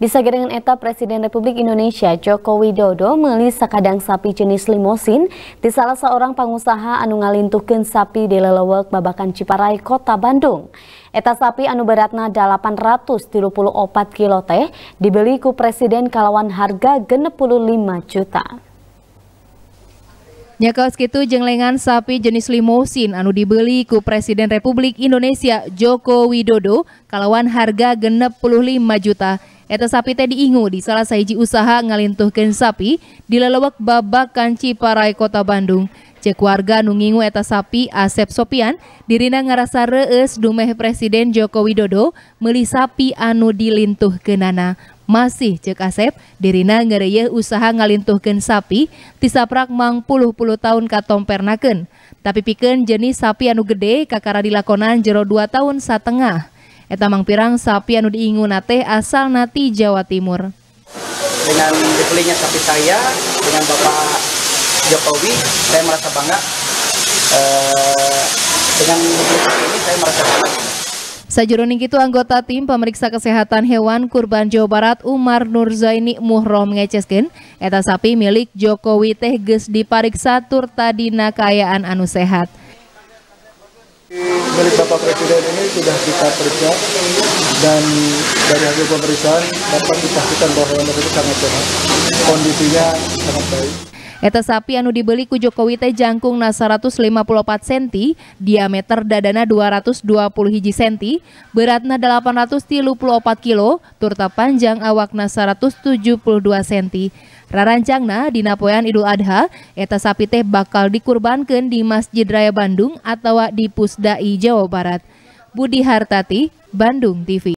Disagedeungan eta Presiden Republik Indonesia Joko Widodo meuli sakadang sapi jenis limosin di salah seorang pengusaha anu ngalintuhkeun sapi di lelewek babakan Ciparai, Kota Bandung. Eta sapi anu beratna 834 kilo teh dibeli ku Presiden kalawan harga 65 juta. Nyakaos kitu jenglengan sapi jenis limosin anu dibeli ku Presiden Republik Indonesia Joko Widodo kalawan harga 65 juta. Eta sapi teh diingu di salah sahiji usaha ngalintuhkeun sapi di lelewek babakan Ciparai, Kota Bandung. Cek warga nu ngingu eta sapi Asep Sopian dirina ngarasa reueus dumeh Presiden Joko Widodo meuli sapi anu dilintuhkeunana. Masih cek Asep dirina ngareuyeun usaha ngalintuhkeun sapi tisaprak mang puluh tahun katompernakeun. Tapi pikeun jenis sapi anu gede kakara dilakonan jero 2 tahun satengah. Eta mang pirang sapi anu diinguna teh asal nati Jawa Timur. Dengan dibelinya sapi saya dengan Bapak Jokowi, saya merasa bangga. Dengan dibeli sapi ini saya merasa bangga. Sajroning kitu anggota tim pemeriksa kesehatan hewan kurban Jawa Barat Umar Nurzaini Muhrom ngeceskeun eta sapi milik Jokowi teh geus dipariksa tur tadina kaayaan anu sehat. Milik Bapak Presiden ini sudah kita periksa dan dari hasil pemeriksaan dapat dipastikan bahwa hewan tersebut sangat sehat, kondisinya sangat baik. Eta sapi anu dibeli ku Jokowi teh jangkungna 154 cm, diameter dadana 220 cm, beratna 834 kilo, turta panjang awakna 172 cm. Rarancangna dina poean Idul Adha, eta sapi teh bakal dikurbankeun di Masjid Raya Bandung atawa di Pusdai Jawa Barat. Budi Hartati, Bandung TV.